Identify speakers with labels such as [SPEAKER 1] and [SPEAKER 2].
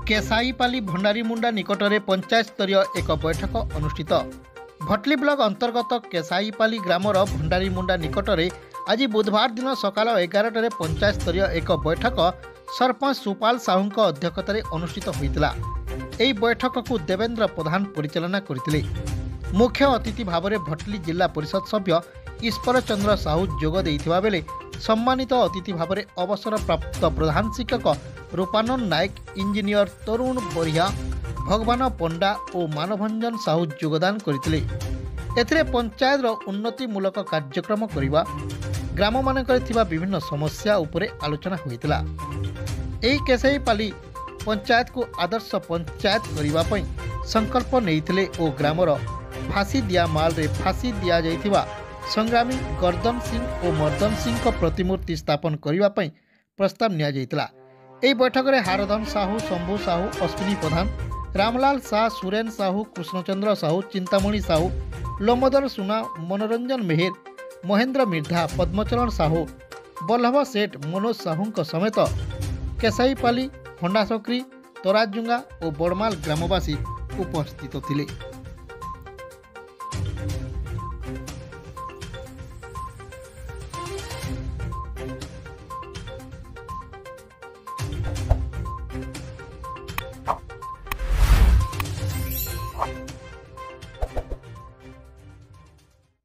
[SPEAKER 1] केसाईपाली भंडारीमुंडा निकट में पंचायत स्तरीय एक बैठक अनुष्ठित। भटली ब्लॉक अंतर्गत केसाईपाली ग्रामर भंडारीमुंडा निकट में आज बुधवार दिन सकाल 11 पंचायत स्तरीय एक बैठक सरपंच सुपाल साहू अध्यक्षतार अनुष्ठित होता। यह बैठक को देवेंद्र प्रधान परिचालना करते। मुख्य अतिथि भाव में भटली जिला परिषद सभ्य ईश्वर चंद्र साहू जोग देइथिबा बेले सम्मानित अतिथि भाव में अवसर प्राप्त प्रधान शिक्षक रूपानंद नायक, इंजीनियर तरुण बरिया, भगवान पंडा और मानभंजन साहू योगदान करथिले। एथिरे पंचायतर उन्नतिमूलक कार्यक्रम करिबा, ग्राम मानकरे थिबा विभिन्न समस्या उपरे आलोचना होइतिला। एही केसाईपाली पंचायत को आदर्श पंचायत करिबा पई संकल्प नेइथिले और ग्रामर फांसी दिया माल रे फांसी दिया जाइथिबा संग्रामी गर्दन सिंह और मर्दन सिंह को प्रतिमूर्ति स्थापन करने पर प्रस्ताव निया जाइतिला। एही बैठक में हारधन साहू, शंभू साहू, अश्विनी प्रधान, रामलाल शाह, सुरेन साहू, कृष्णचंद्र साहू, चिंतामणि साहू, लोमोदर सुना, मनोरंजन मेहर, महेंद्र मिर्धा, पद्मचरण साहू, बल्लभ सेठ, मनोज साहू समेत केसाईपाली, खंडासक्री, तराजुंगा और बड़माल ग्रामवासी उपस्थित थिले।